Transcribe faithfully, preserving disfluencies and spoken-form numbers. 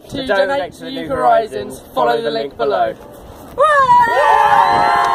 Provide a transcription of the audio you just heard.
To donate to New Horizons, follow the link below.